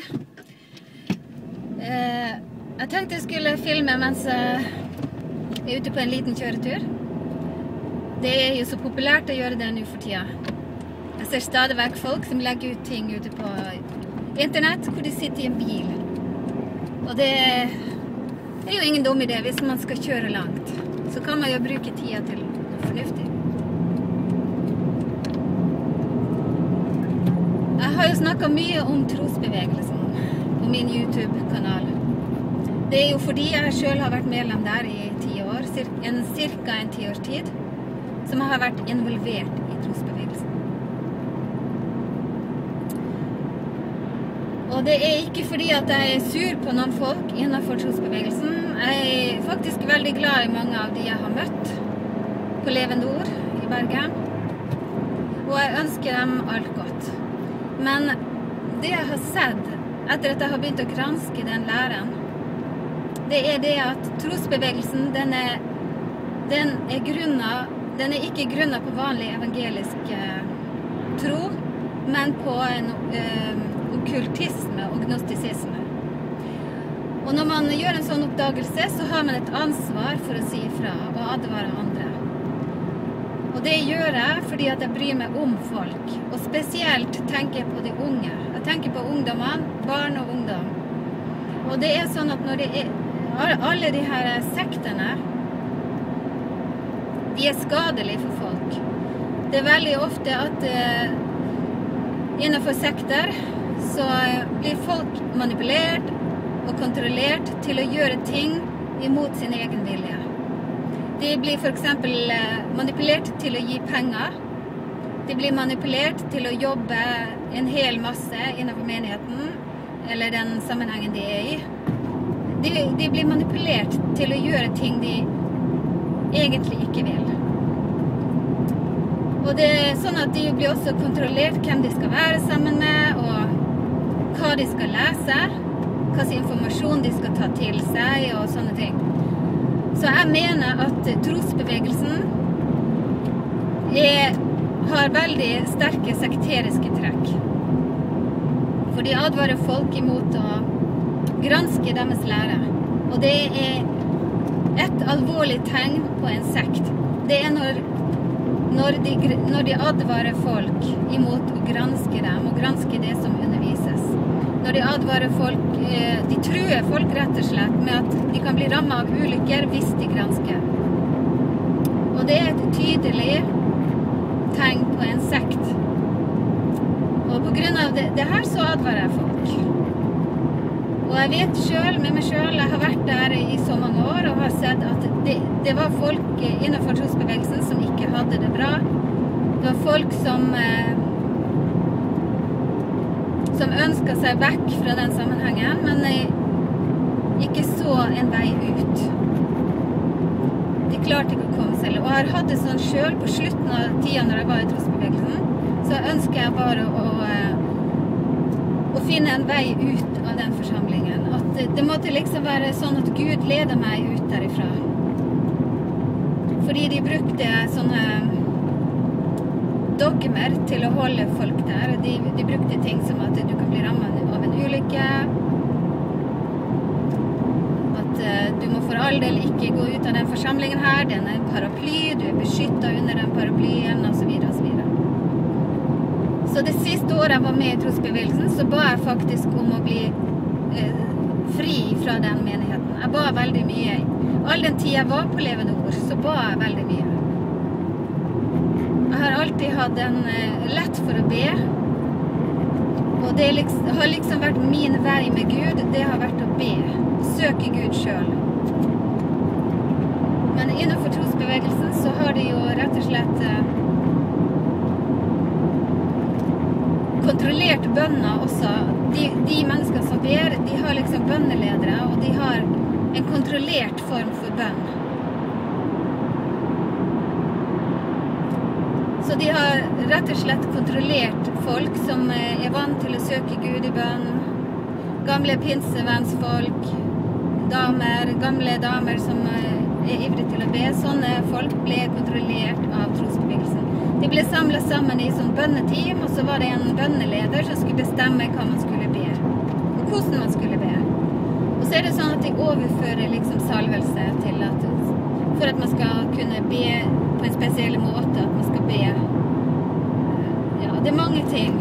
Jeg tenkte jeg skulle filme mens jeg er ute på en liten kjøretur. Det er jo så populært å gjøre det nå for tida. Jeg ser stadig vekk folk som legger ut ting ute på internett hvor de sitter i en bil. Og det er jo ingen dum idé hvis man skal kjøre langt. Så kan man jo bruke tida til noe fornuftig. Jeg har jo snakket mye om trosbevegelsen på min YouTube-kanal. Det er jo fordi jeg selv har vært medlem der i 10 år, cirka en 10 års tid, som jeg har vært involvert i trosbevegelsen. Og det er ikke fordi at jeg er sur på noen folk innenfor trosbevegelsen. Jeg er faktisk veldig glad i mange av de jeg har møtt på Levende Ord i Bergen. Og jeg ønsker dem alt godt. Men det jeg har sett etter at jeg har begynt å granske den læren, det er det at trosbevegelsen, den er ikke grunnet på vanlig evangelisk tro, men på en okkultisme og gnostisisme. Og når man gjør en sånn oppdagelse, så har man et ansvar for å si ifra og advare andre. Og det gjør jeg fordi at jeg bryr meg om folk, og spesielt tenker jeg på de unge. Jeg tenker på ungdommene, barn og ungdom. Og det er sånn at når det er alle de her sektene, de er skadelige for folk. Det er veldig ofte at innenfor sekter så blir folk manipulert og kontrollert til å gjøre ting imot sin egen vilje. De blir for eksempel manipulert til å gi penger. De blir manipulert til å jobbe en hel masse innenfor menigheten, eller den sammenhengen de er i. De blir manipulert til å gjøre ting de egentlig ikke vil. Og det er sånn at de blir også kontrollert hvem de skal være sammen med, og hva de skal lese, hva slags informasjon de skal ta til seg, og sånne ting. Så jeg mener at trosbevegelsen har veldig sterke sekteriske trekk. For de advarer folk imot å granske deres lære. Og det er et alvorlig tegn på en sekt. Det er når de advarer folk imot å granske dem, og granske det som undervises. Når de advarer folk, de truer folk rett og slett med at de kan bli rammet av ulykker hvis de gransker. Og det er et tydelig tegn på en sekt. Og på grunn av det her så advarer jeg folk. Og jeg vet selv, med meg selv, jeg har vært der i så mange år og har sett at det var folk innenfor trosbevegelsen som ikke hadde det bra. Det var folk som ønsket seg vekk fra den sammenhengen, men ikke så en vei ut. De klarte ikke å komme selv. Og jeg har hatt det sånn selv på slutten av tiden når jeg var i trosbevegelsen, så ønsker jeg bare å finne en vei ut av den forsamlingen. At det måtte liksom være sånn at Gud leder meg ut derifra. Fordi de brukte sånne dogmer til å holde folk der. De brukte ting som at du kan bli rammet av en ulykke, at du må for all del ikke gå ut av den forsamlingen her, den er en paraply, du er beskyttet under den paraplyen, og så videre, og så videre. Så det siste året jeg var med i trosbevegelsen, så ba jeg faktisk om å bli fri fra den menigheten. Jeg ba veldig mye. All den tid jeg var på Levende Ord, så ba jeg veldig mye. Jeg har alltid hatt en lett for å be, og det har liksom vært min vei med Gud, det har vært å be, søke Gud selv. Men innenfor trosbevegelsen så har de jo rett og slett kontrollert bønner også. De mennesker som ber, de har liksom bønneledere, og de har en kontrollert form for bønn. Så de har rett og slett kontrollert folk som er vant til å søke Gud i bønn. Gamle pinsevennsfolk, gamle damer som er ivrige til å be. Sånne folk ble kontrollert av trosbevegelsen. De ble samlet sammen i sånn bønneteam, og så var det en bønneleder som skulle bestemme hva man skulle be. hvordan man skulle be. Og så det sånn at de overfører liksom salvelse til at, for at man skal kunne be på en spesiell måte, at man skal be. Ja, det mange ting.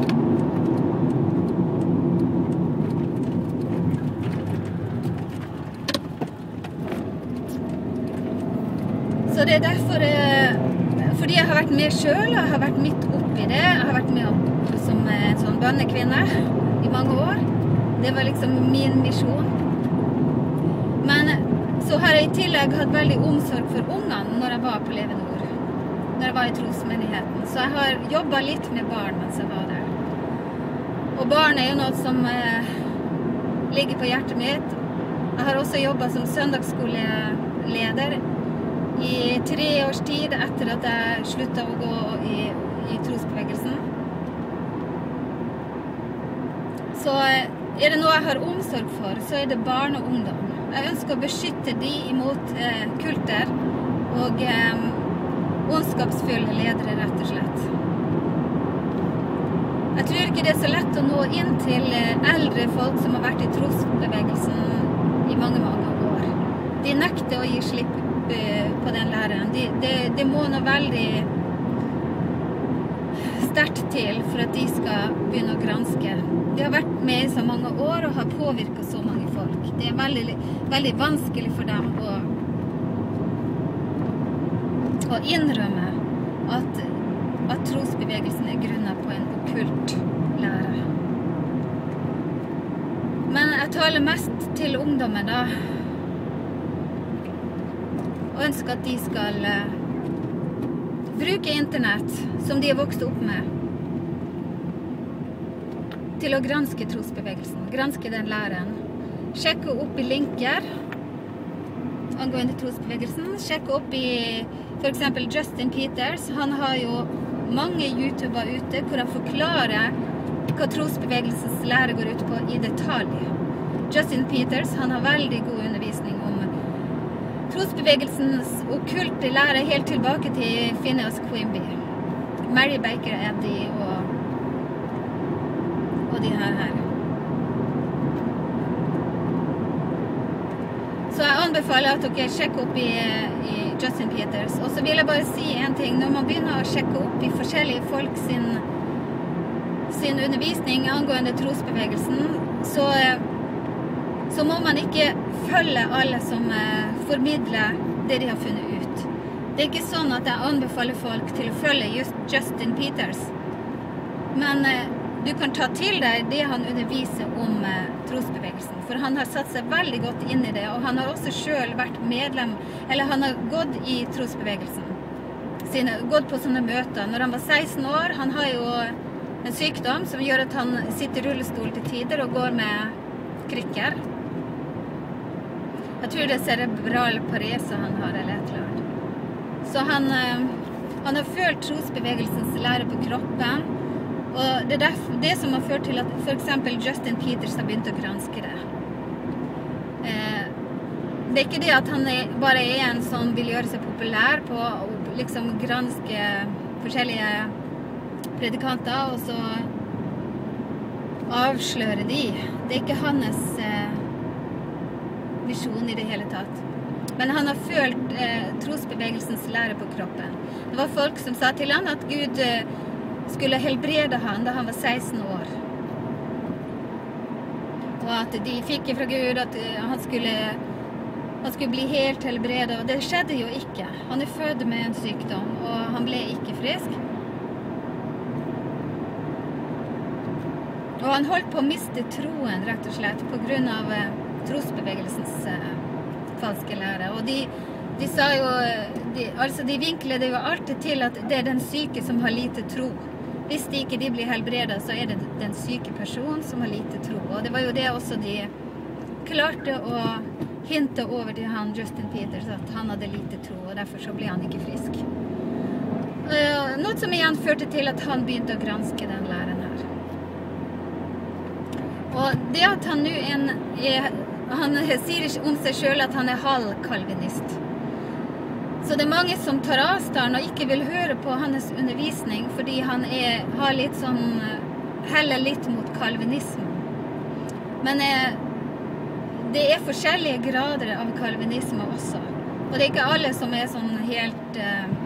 Så det derfor, fordi jeg har vært med selv, jeg har vært midt oppi det, jeg har vært med som en sånn bønnekvinne i mange år. Det var liksom min misjon. Men så har jeg i tillegg hatt veldig omsorg for ungene når jeg var på Leve Nord, når jeg var i trosmenigheten. Så jeg har jobbet litt med barn mens jeg var der. Og barn jo noe som ligger på hjertet mitt. Jeg har også jobbet som søndagsskoleleder i 3 års tid etter at jeg sluttet å gå i trosbevegelsen. Så det noe jeg har omsorg for, så det barn og ungdom. Jeg ønsker å beskytte de imot kulter og ondskapsfulle ledere, rett og slett. Jeg tror ikke det så lett å nå inn til eldre folk som har vært i trosbevegelsen i mange, mange år. De nekter å gi slipp på den læreren. Det må noe veldig sterkt til for at de skal begynne å granske. De har vært med i så mange år og har påvirket så mange folk. Det veldig, veldig vanskelig for dem å innrømme at trosbevegelsen grunnet på en okkult lære. Men jeg taler mest til ungdommen da, og ønsker at de skal bruke internett som de har vokst opp med til å granske trosbevegelsen, granske den læren, sjekke opp i linker angående trosbevegelsen, sjekke opp i for eksempel Justin Peters. Han har jo mange YouTuber ute hvor han forklarer hva trosbevegelsens lære går ut på i detalj. Justin Peters, han har veldig god undervisning om trosbevegelsens okkulte lære helt tilbake til Phineas Quimby, Mary Baker Eddy og de her. Så jeg anbefaler at dere sjekker opp i Justin Peters. Og så vil jeg bare si en ting. Når man begynner å sjekke opp i forskjellige folk sin undervisning angående trosbevegelsen, så må man ikke følge alle som formidler det de har funnet ut. Det ikke sånn at jeg anbefaler folk til å følge Justin Peters, men du kan ta til deg det han underviser om trosbevegelsen, for han har satt seg veldig godt inn i det, og han har også selv vært medlem, eller han har gått i trosbevegelsen, gått på sånne møter. Når han var 16 år, han har jo en sykdom som gjør at han sitter i rullestol til tider og går med krykker. Jeg tror det cerebral parese han har, eller et eller annet. Så han har følt trosbevegelsens lære på kroppen, og det det som har ført til at for eksempel Justin Peters har begynt å granske det. Det ikke det at han bare en som vil gjøre seg populær på å liksom granske forskjellige predikanter, og så avsløre de. Det ikke hans visjon i det hele tatt. Men han har følt trosbevegelsens lære på kroppen. Det var folk som sa til han at Gud skulle helbrede han da han var 16 år. Og at de fikk fra Gud at han skulle bli helt helbredet, og det skjedde jo ikke. Han født med en sykdom, og han ble ikke frisk. Og han holdt på å miste troen, rett og slett, på grunn av trosbevegelsens falske lære. Og de sa jo, de vinkler det jo alltid til at det den syke som har lite tro. Hvis de ikke blir helbredet, så det den syke personen som har lite tro. Og det var jo det også de klarte å hinte over til han Justin Peters, at han hadde lite tro, og derfor så ble han ikke frisk. Noe som igjen førte til at han begynte å granske den læren her. Og det at han nå han sier om seg selv at han halv-kalvinist. Så det mange som tar avstand og ikke vil høre på hans undervisning, fordi han har litt sånn, heller litt mot kalvinismen. Men det forskjellige grader av kalvinisme også. Og det ikke alle som sånn helt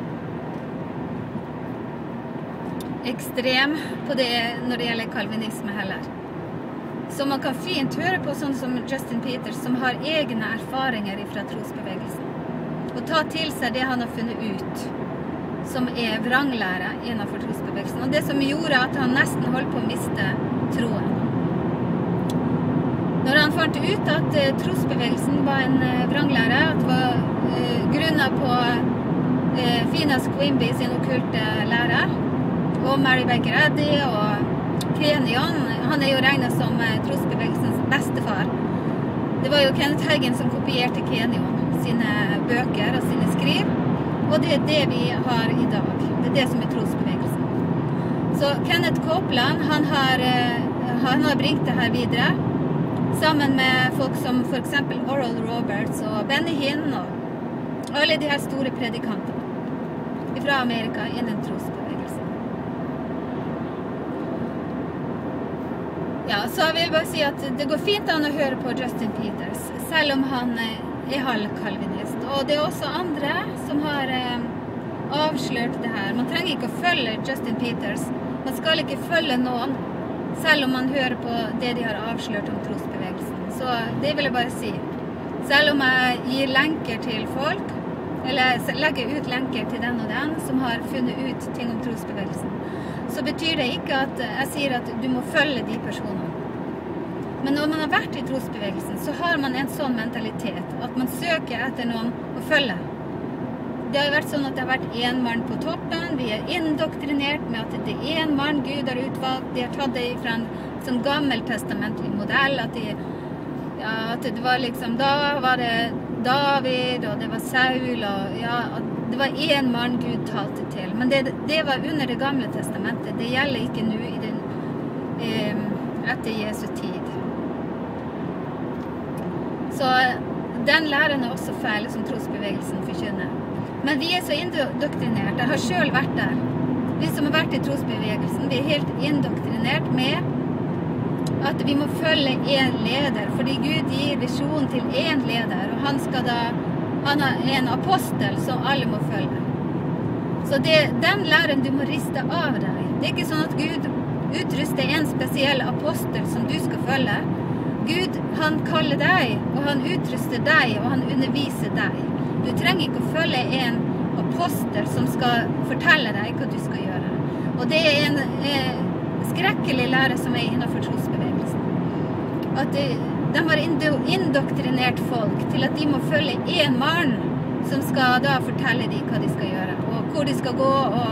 ekstrem på det når det gjelder kalvinisme heller. Så man kan fint høre på sånn som Justin Peters, som har egne erfaringer fra trosbevegelsen. Og ta til seg det han har funnet ut, som vranglære innenfor trosbevegelsen. Og det som gjorde at han nesten holdt på å miste troen. Når han fant ut at trosbevegelsen var en vranglære, at det var grunnet på Finas Quimby sin okkulte lære, og Mary Baker Eddy og Kenyon, han jo regnet som trosbevegelsens bestefar. Det var jo Kenneth Hagin som kopierte Kenyon sine bøker og sine skriv, og det det vi har i dag. Det det som trosbevegelsen. Så Kenneth Copeland, han har bringt det her videre, sammen med folk som for eksempel Oral Roberts og Benny Hinn og alle de her store predikantene fra Amerika innen trosbevegelsen. Ja, så jeg vil bare si at det går fint an å høre på Justin Peters, selv om han halvkalvinist. Og det også andre som har avslørt det her. Man trenger ikke å følge Justin Peters. Man skal ikke følge noen, selv om man hører på det de har avslørt om trosbevegelsen. Så det vil jeg bare si. Selv om jeg gir lenker til folk, eller legger ut lenker til den og den som har funnet ut ting om trosbevegelsen, så betyr det ikke at jeg sier at du må følge de personene. Men når man har vært i trosbevegelsen, så har man en sånn mentalitet, at man søker etter noen å følge. Det har jo vært sånn at det har vært en mann på toppen, vi indoktrinert med at det en mann Gud har utvalgt, de har tatt det fra en sånn gammeltestamentlig modell, at det var liksom, da var det David, og det var Saul, og at det var en mann Gud talte til. Men det var under det gamle testamentet, det gjelder ikke nå etter Jesu tid. Så den læren også feil som trosbevegelsen forkynner. Men vi så indoktrinert, jeg har selv vært der. Vi som har vært i trosbevegelsen, vi helt indoktrinert med at vi må følge en leder, fordi Gud gir visjon til en leder, og han en apostel som alle må følge. Så den læren du må riste av deg. Det ikke sånn at Gud utruster en spesiell apostel som du skal følge. Gud, han kaller deg, og han utruster deg, og han underviser deg. Du trenger ikke å følge en apostel som skal fortelle deg hva du skal gjøre. Og det en skrekkelig lære som innenfor trosbevegelsen. At de har indoktrinert folk til at de må følge en mann som skal da fortelle dem hva de skal gjøre, og hvor de skal gå,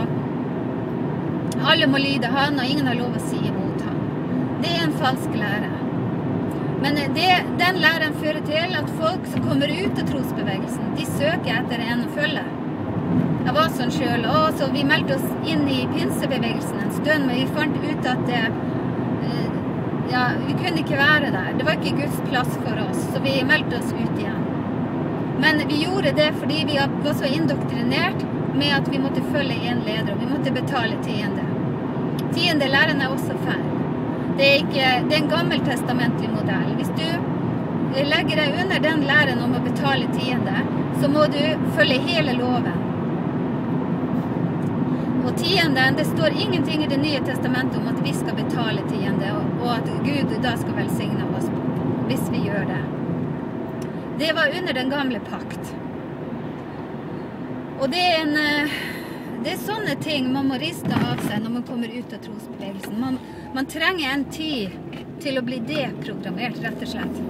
og alle må lyde han, og ingen har lov å si imot han. Det en falsk lære. Men den læren fører til at folk som kommer ut av trosbevegelsen, de søker etter en å følge. Jeg var sånn selv, og så vi meldte oss inn i pinsebevegelsen en stund, men vi fant ut at vi kunne ikke være der. Det var ikke Guds plass for oss, så vi meldte oss ut igjen. Men vi gjorde det fordi vi var så indoktrinert med at vi måtte følge en leder, og vi måtte betale tiende. Tiendelæren også feil. Det er en gammeltestamentlig modell. Hvis du legger deg under den læren om å betale tiende, så må du følge hele loven. Og tienden, det står ingenting i det nye testamentet om at vi skal betale tiende, og at Gud da skal velsigne oss hvis vi gjør det. Det var under den gamle pakt. Og det er sånne ting man må riste av seg når man kommer ut av trosbevegelsen. Man trenger en tid til å bli deprogrammert, rett og slett.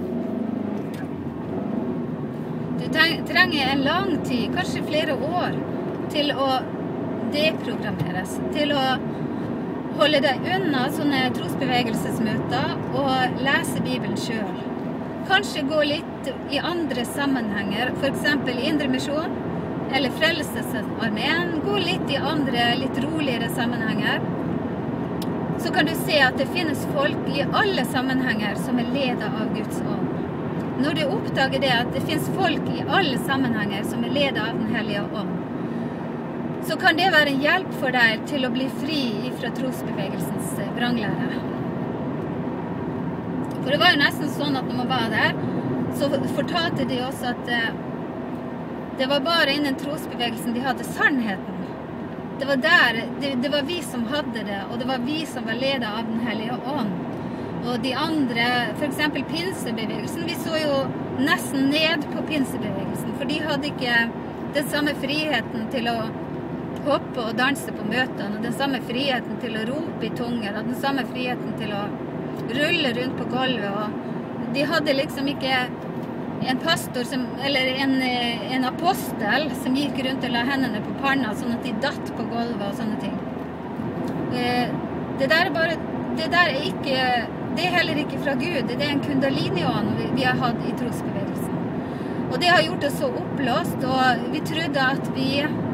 Du trenger en lang tid, kanskje flere år, til å deprogrammeres, til å holde deg unna sånne trosbevegelsesmøter og lese Bibelen selv. Kanskje gå litt i andre sammenhenger, for eksempel i Indre Misjon eller Frelsesarmeen. Gå litt i andre, litt roligere sammenhenger. Så kan du se at det finnes folk i alle sammenhenger som ledet av Guds ånd. Når du oppdager det at det finnes folk i alle sammenhenger som ledet av den hellige ånd, så kan det være en hjelp for deg til å bli fri fra trosbevegelsens vranglære. For det var jo nesten sånn at når man var der, så fortalte de oss at det var bare innen trosbevegelsen de hadde sannheten. Det var der, det var vi som hadde det, og det var vi som var ledet av den hellige ånd. Og de andre, for eksempel pinsebevegelsen, vi så jo nesten ned på pinsebevegelsen, for de hadde ikke den samme friheten til å hoppe og danse på møtene, og den samme friheten til å rope i tunger, og den samme friheten til å rulle rundt på gulvet, og de hadde liksom ikke en pastor som, eller en apostel som gikk rundt og la hendene på panna, sånn at de datt på gulvet og sånne ting. Det der er ikke, det er heller ikke fra Gud, det er en kundalini-ånd vi har hatt i trosbevegelsen. Og det har gjort oss så opplåst, og vi trodde at vi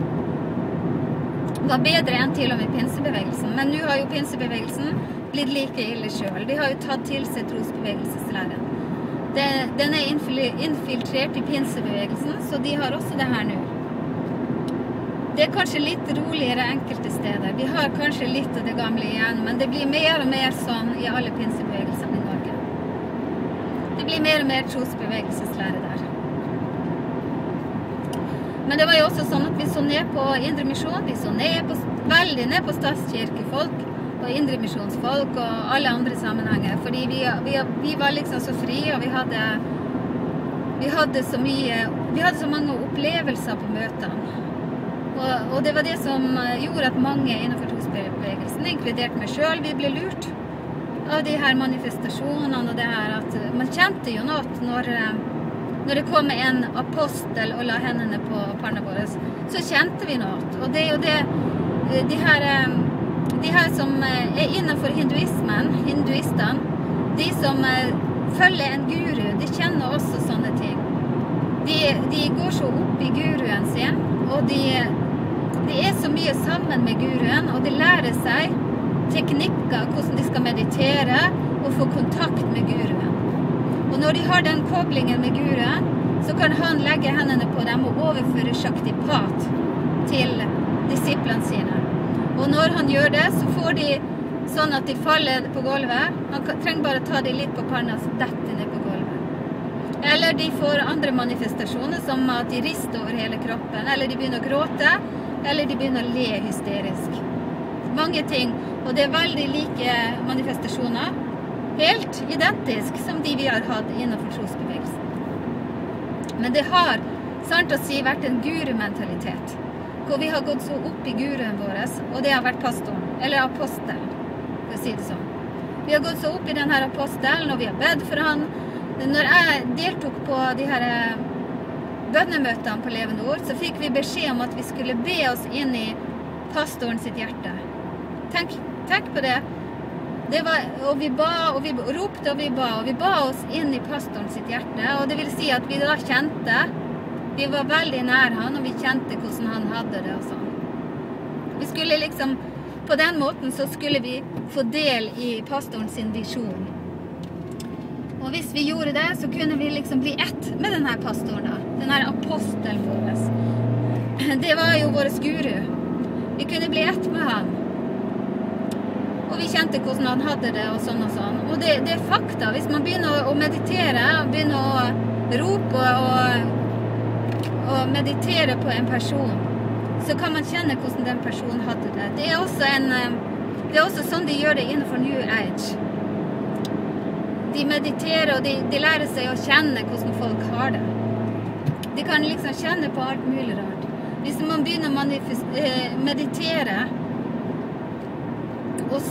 var bedre enn til og med pinsebevegelsen. Men nå har jo pinsebevegelsen blitt like ille selv. De har jo tatt til seg trosbevegelseslæren. Den er infiltrert i pinsebevegelsen, så de har også det her nå. Det er kanskje litt roligere enkelte steder. Vi har kanskje litt av det gamle igjen, men det blir mer og mer sånn i alle pinsebevegelsene i Norge. Det blir mer og mer trosbevegelseslære der. Men det var jo også sånn at vi så ned på Indre Misjon, vi så veldig ned på statskirkefolk og Indre Misjonsfolk og alle andre sammenhenger, fordi vi var liksom så frie, og vi hadde så mange opplevelser på møtene. Og det var det som gjorde at mange innenfor trosbevegelsen, inkludert meg selv, vi ble lurt av de her manifestasjonene og det her at man kjente jo noe når det kom en apostel og la hendene på panna våre, så kjente vi noe. Og det er jo det, de her som er innenfor hinduistene, de som følger en guru, de kjenner også sånne ting. De går så opp i guruen sin, og de er så mye sammen med guruen, og de lærer seg teknikker, hvordan de skal meditere og få kontakt med guruen. Og når de har den koblingen med guruen, så kan han legge hendene på dem og overføre shaktipat til disiplene sine. Og når han gjør det, så får de sånn at de faller på gulvet. Han trenger bare ta dem litt på panna, så detter ned på gulvet. Eller de får andre manifestasjoner, som at de rister over hele kroppen, eller de begynner å gråte, eller de begynner å le hysterisk. Mange ting, og det er veldig like manifestasjoner, helt identisk som de vi har hatt innenfor trosbevegelsen. Men det har, sant å si, vært en guru-mentalitet, hvor vi har gått så opp i guruen vår, og det har vært pastoren, eller apostelen, for å si det sånn. Vi har gått så opp i denne apostelen, og vi har bedt for han. Når jeg deltok på de her bønnemøtene på Levende Ord, så fikk vi beskjed om at vi skulle be oss inn i pastoren sitt hjerte. Tenk på det. Og vi ba, og vi ropte, og vi ba oss inn i pastoren sitt hjerte, og det vil si at vi da kjente, vi var veldig nær han, og vi kjente hvordan han hadde det og sånn. Vi skulle liksom, på den måten så skulle vi få del i pastoren sin visjon. Og hvis vi gjorde det, så kunne vi liksom bli ett med denne pastoren da, denne apostelen vår. Det var jo vår guru. Vi kunne bli ett med han. Og vi kjente hvordan han hadde det, og sånn og sånn. Og det er fakta. Hvis man begynner å meditere, begynner å rope og meditere på en person, så kan man kjenne hvordan den personen hadde det. Det er også sånn de gjør det innenfor New Age. De mediterer, og de lærer seg å kjenne hvordan folk har det. De kan liksom kjenne på alt mulig rart. Hvis man begynner å meditere, og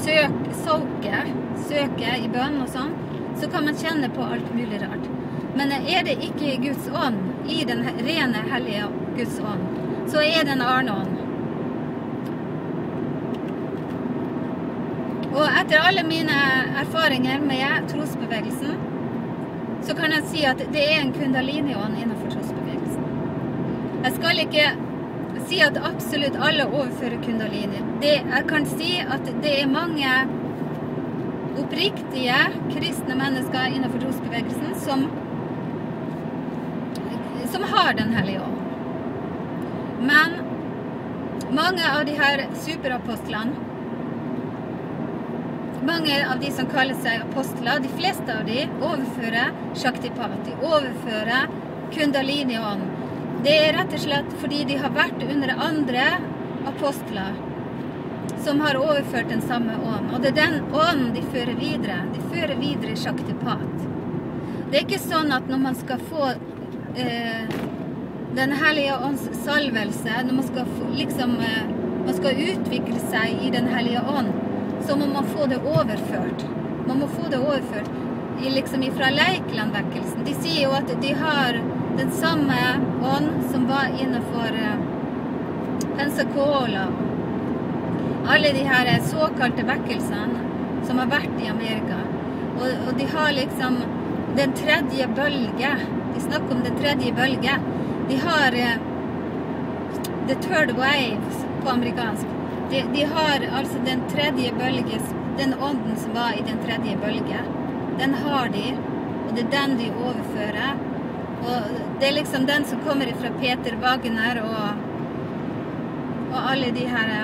søke i bønn og sånn, så kan man kjenne på alt mulig rart. Men er det ikke Guds ånd, i den rene, hellige Guds ånd, så er det en annen ånd. Og etter alle mine erfaringer med trosbevegelsen, så kan jeg si at det er en kundalini-ånd innenfor trosbevegelsen. Jeg skal ikke si at absolutt alle overfører kundalini. Jeg kan si at det er mange oppriktige kristne mennesker innenfor trosbevegelsen som har den hellige ånd. Men mange av de her superapostlene, mange av de som kaller seg apostler, de fleste av de overfører Shaktipat, de overfører Kundalini-ånd. Det rett og slett fordi de har vært under andre apostler som har overført den samme ånd. Og det den ånden de fører videre. De fører videre Shaktipat. Det ikke sånn at når man skal få den hellige ånds salvelse, når man skal få, man skal utvikle seg i den hellige ånd, så må man få det overført. Man må få det overført ifra Leikland-vekkelsen. De sier jo at de har den samme ånd som var innenfor Pensacola. Alle de her såkalte vekkelsene som har vært i Amerika. Og de har den tredje bølge. De snakker om den tredje bølge. De har the third wave på amerikansk. De har altså den tredje bølge, den ånden som var i den tredje bølge. Den har de, og det den de overfører. Og det den som kommer fra Peter Wagner og alle de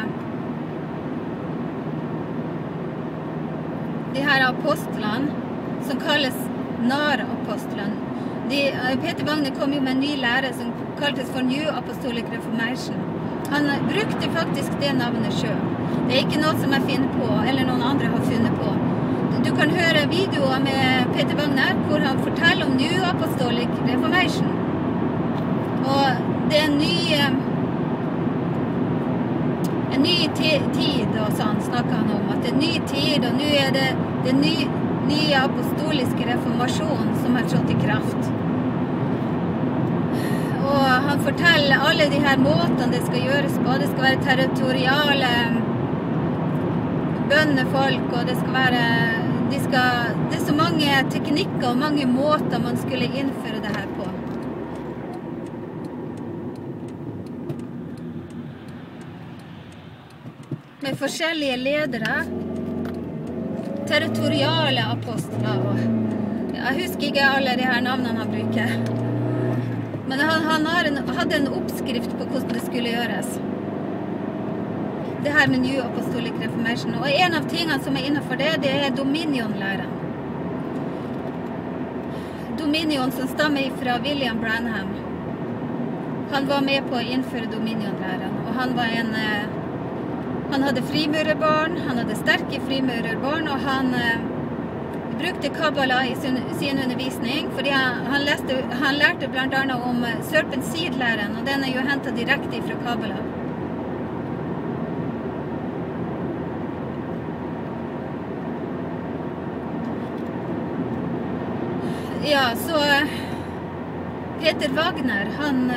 her apostlene som kalles narapostlene. Peter Wagner kom jo med en ny lære som kaltes for New Apostolic Reformation. Han brukte faktisk det navnet selv. Det ikke noe som jeg finner på, eller noen andre har funnet på. Du kan høre videoer med Peter Wagner hvor han forteller om New Apostolic Reformation. Og det en ny tid, og sånn snakker han om, at det en ny tid, og nå det den nye apostoliske reformasjonen som har trådt i kraft. Og han forteller alle de her måtene det skal gjøres på. Det skal være territoriale bønnefolk, og det skal være det er så mange teknikker og mange måter man skulle innføre det her på. Med forskjellige ledere, territoriale apostler, og jeg husker ikke alle de her navnene han bruker. Men han hadde en oppskrift på hvordan det skulle gjøres. Det her med New Apostolic Reformation. Og en av tingene som er innenfor det er Dominion-læren. Dominion som stammer fra William Branham. Han var med på å innføre Dominion-læren. Og han hadde frimurerbarn, han hadde sterke frimurerbarn, og han brukte Kabbalah i sin undervisning, fordi han lærte blant annet om Serpent Seed-læren, og den er jo hentet direkte fra Kabbalah. Ja, så Peter Wagner,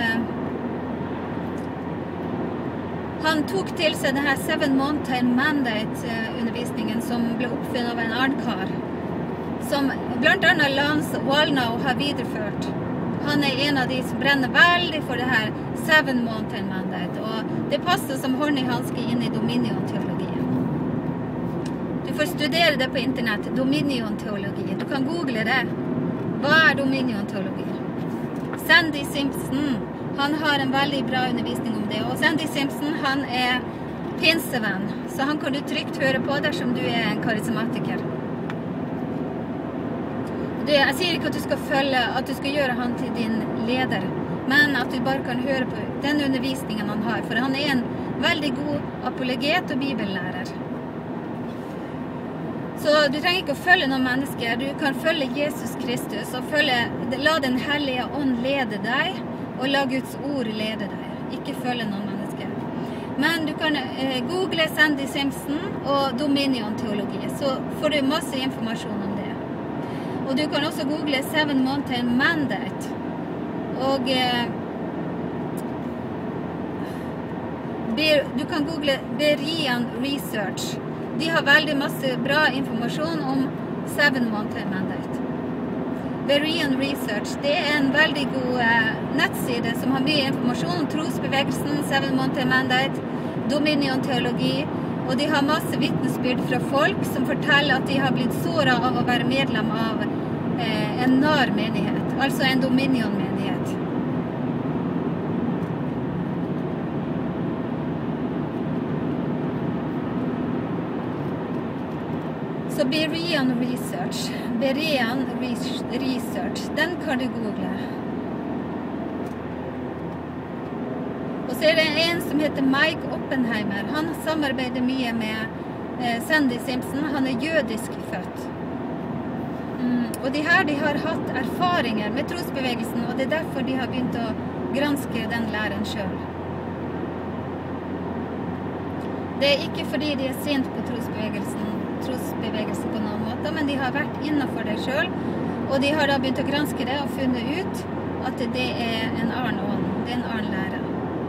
han tok til seg denne Seven Mountain Mandate-undervisningen som ble oppfunnet av en annen kar, som blant annet Lance Wallnau har videreført. Han er en av de som brenner veldig for det her Seven Mountain Mandate, og det passer som hånd i hanske inn i Dominion-teologien. Du får studere det på internett, Dominion-teologi. Du kan google det. Hva er Dominion-teologi? Sandy Simpson, han har en veldig bra undervisning om det, og Sandy Simpson, han er pinsevenn, så han kan du trygt høre på dersom du er en karismatiker. Jeg sier ikke at du skal gjøre han til din leder, men at du bare kan høre på den undervisningen han har, for han er en veldig god apologet og bibellærer. Så du trenger ikke å følge noen mennesker, du kan følge Jesus Kristus, og la den hellige ånd lede deg, og la Guds ord lede deg, ikke følge noen mennesker. Men du kan google Sandy Simpson og Dominion-teologi, så får du masse informasjon om det. Og du kan også google Seven Mountain Mandate, og du kan google Berean Research. De har veldig masse bra informasjon om Seven Mountain Mandate. Berean Research, det er en veldig god nettside som har mye informasjon om trosbevegelsen, Seven Mountain Mandate, Dominion-teologi, og de har masse vittnesbyrd fra folk som forteller at de har blitt såret av å være medlem av en NAR-menighet, altså en Dominion-menighet. Berean Research. Berean Research. Den kan du google. Og så det en som heter Mike Oppenheimer. Han samarbeider mye med Sandy Simpson. Han jødisk født. Og de har hatt erfaringer med trosbevegelsen, og det derfor de har begynt å granske den læren selv. Det ikke fordi de sint på trosbevegelsen på noen måte, men de har vært innenfor det selv, og de har da begynt å granske det og funnet ut at det en annen ånd, det en annen lære.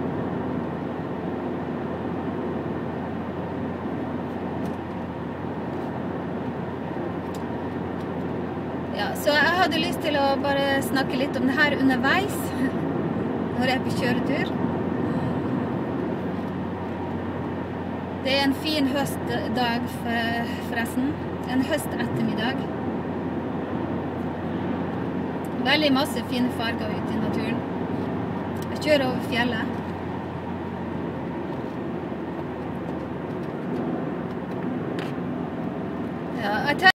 Ja, så jeg hadde lyst til å bare snakke litt om det her underveis, når jeg på kjøretur. Det en fin høstdag forresten, en høstettermiddag. Veldig masse fine farger ute i naturen. Jeg kjører over fjellet. Ja, jeg